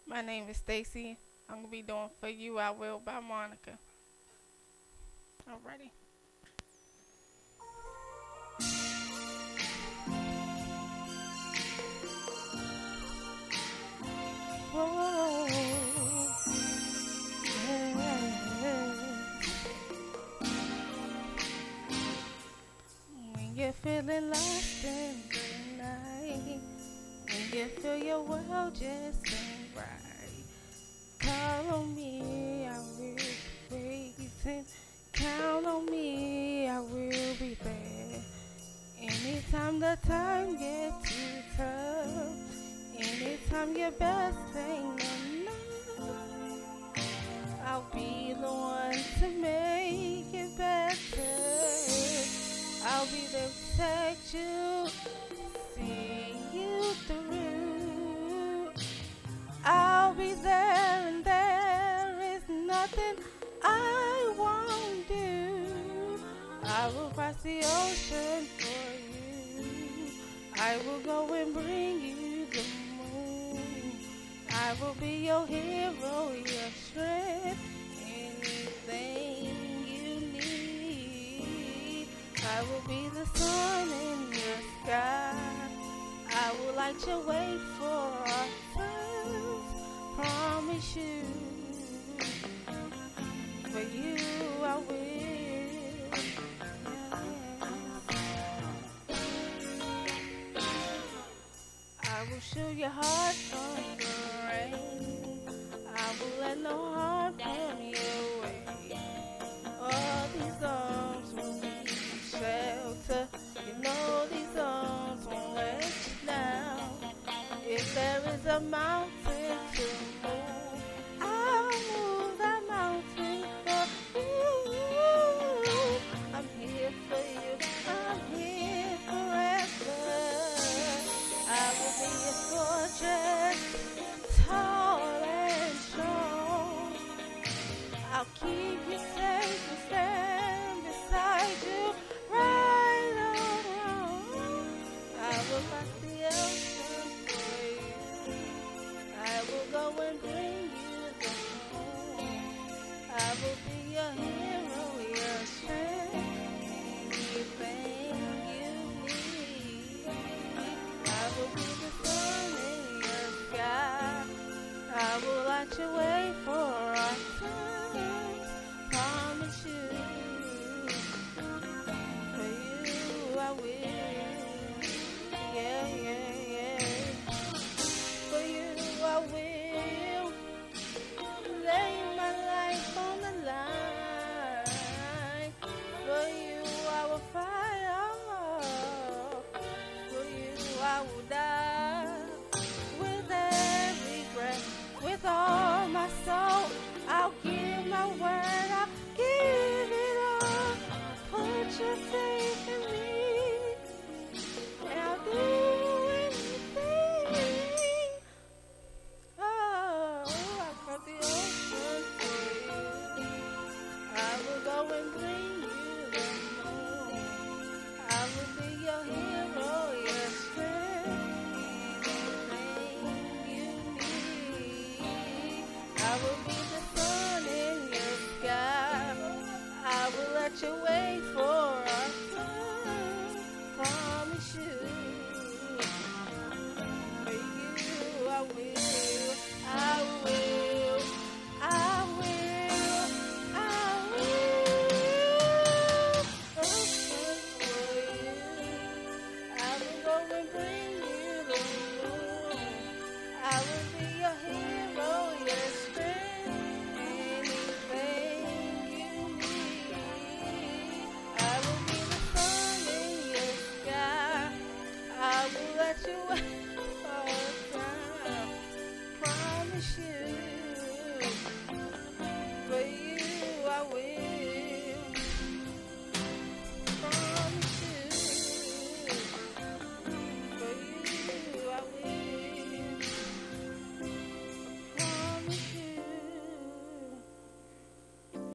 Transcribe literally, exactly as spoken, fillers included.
My name is Stacy. I'm gonna be doing "For You I Will" by Monica. Alrighty. Whoa, yeah. When you're feeling lost in the night, when you feel your world just ain't right, call on me, I will be waiting. Count on me, I will be there. Anytime the time gets too tough, anytime your best ain't enough, I'll be the one to make it better. I'll be there to protect you, see you through. I'll be there and there is nothing I won't do. I will cross the ocean for you. I will go and bring you the moon. I will be your hero, your strength, anything you need. I will be the sun in your sky. I will light your way for ourselves. Promise you, for you I will. I will shield your heart from the rain. I will let no harm come your way. All these arms will be shelter. You know these arms won't let you down. If there is a mountain to move, I'll move that mountain for you. I'm here for you. I'm here forever. I will be your fortress, tall and strong. I'll keep you safe and stand beside you right or wrong. I will cross the ocean for you. I will go and bring you the home. I will be your hero, your strength, anything you need. I will be the sun in your sky. I will light your way for our times. Promise you, for you I will. Yeah, yeah, yeah. For you I will lay my life on the line. For you I will fight on. For you I will die. With every breath, with all my soul, I'll give my word, I'll give it all. Put your faith in me, and I'll do anything. Oh, I cross the ocean for you. I will go and bring you the moon. I will be your hero, your strength, anything you need. I will be the sun in your sky. I will let you wait for our time. Promise you, for you I will, I will, I will, I will. Oh, for you, I will go and bring